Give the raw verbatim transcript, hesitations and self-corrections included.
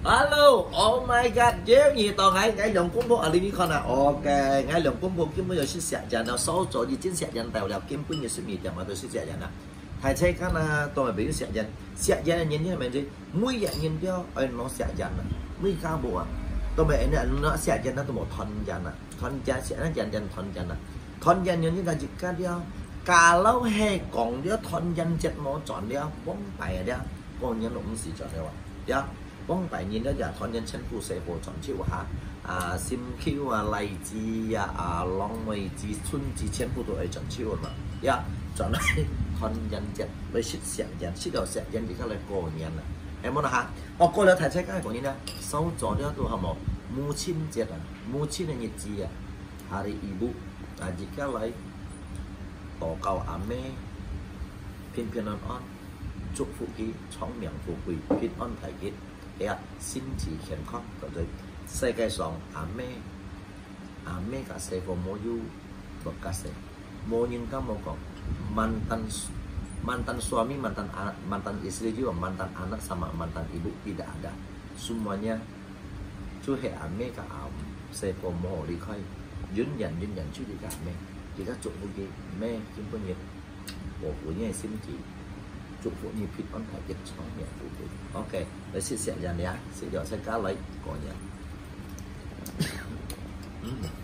Alo, oh my god, dễ gì tao ngay ngay lòng cũng bộ ở đây con à, ok, ngay lòng cũng bộ kiếm bây giờ sẽ xẹt dàn nào sáu chỗ gì trên xẹt dàn tàu đào kiếm bây giờ sẽ mì chẳng mà tôi sẽ xẹt dàn nào, thay thế cái là tôi bị xẹt dàn, xẹt dàn là nhìn như này gì, mũi dạng nhìn cho, ơi nó xẹt dàn này, mũi cao bộ à, tôi bị này nó xẹt dàn nó tôi một thon dàn này, thon dàn sẽ nó dàn dàn thon dàn này, thon dàn nhìn như là gì cái đeo, cả lâu hè còn đeo thon dàn chết nó chọn đeo, bóng bài đeo, còn nhân cũng gì chọn đeo à, đeo. Bóng bài nhìn đó giờ thon nhân chân phụ sẽ bộ chọn chịu hả à sim kêu à lai chi à long mây chi xuân chi chân phụ tôi chọn chịu mà ya chọn này thon nhân chân với xịt xẹt nhân xịt đầu xẹt nhân thì các loại cổ nhân à em muốn hả ở cô là thay thế cái cổ nhân à sau chỗ đó tôi hàm một母亲节啊母亲的日子啊下的义務啊而家嚟禱告阿妹平平安安祝福佢聰明富貴平安大吉身體健康，對不對？世界上阿妹阿妹嘅師傅冇有六個師，冇人家冇講mantan mantan suami mantan anak mantan istri juga mantan anak sama mantan ibu tidak ada semuanya chú hệ阿妹嘅阿師傅冇離開，人人人人chú đi cả阿妹，而家祝福佢妹兼不業，保護你嘅身體。祝福你平安泰吉，聰明富貴。OK，你試試人呀，試咗先加嚟個人。